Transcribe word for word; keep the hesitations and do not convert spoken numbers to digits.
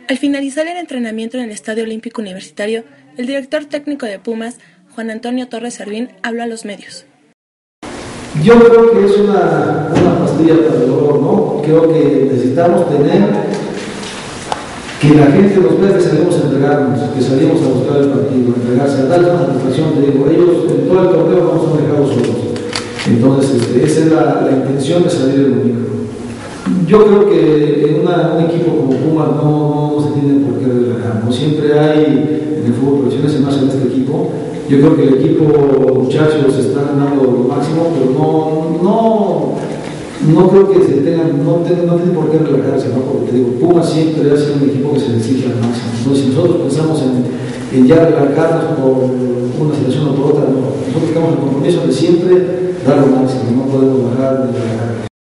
Al finalizar el entrenamiento en el Estadio Olímpico Universitario, el director técnico de Pumas, Juan Antonio Torres Servín, habló a los medios. Yo creo que es una, una pastilla para el dolor, ¿no? Creo que necesitamos tener que la gente nos vea que salimos a entregarnos, que salimos a buscar el partido, a entregarse, a darles una satisfacción. Te digo, ellos en todo el torneo no nos han dejado solos. Entonces, este, esa es la, la intención de salir del domingo. Yo creo que en una, un equipo como Pumas no, no, no se tiene por qué relajar, ¿no? Siempre hay en el fútbol profesional, más en este equipo. Yo creo que el equipo, los muchachos están dando lo máximo, pero no, no, no creo que se tengan, no, tengan, no tienen por qué relajarse, ¿no? Porque te digo, Pumas siempre ha sido un equipo que se le exige al máximo. Entonces, si nosotros pensamos en, en ya relajarnos por una situación o por otra, no. Nosotros tenemos el compromiso de siempre dar lo máximo, no podemos bajar ni relajar.